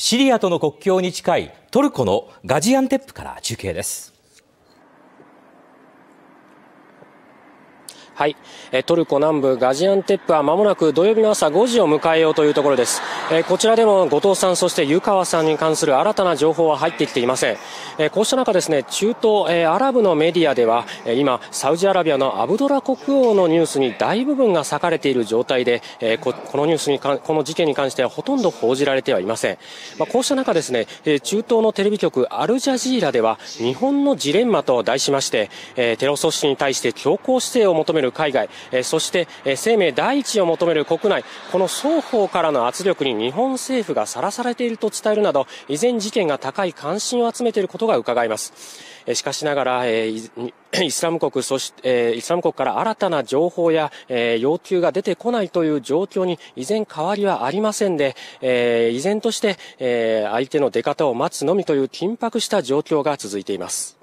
シリアとの国境に近いトルコのガジアンテップから中継です。 はい、トルコ南部ガジアンテップは間もなく土曜日の朝5時を迎えようというところです。こちらでも後藤さん、そして湯川さんに関する新たな情報は入ってきていません。こうした中ですね、中東、アラブのメディアでは今サウジアラビアのアブドラ国王のニュースに大部分が割かれている状態で、このニュースにこの事件に関してはほとんど報じられてはいません。こうした中ですね、中東のテレビ局アルジャジーラでは日本のジレンマと題しまして、テロ組織に対して強硬姿勢を求める海外、そして生命第一を求める国内、この双方からの圧力に日本政府がさらされていると伝えるなど、依然事件が高い関心を集めていることが伺えます。しかしながら、イスラム国から新たな情報や、要求が出てこないという状況に依然変わりはありませんで、依然として、相手の出方を待つのみという緊迫した状況が続いています。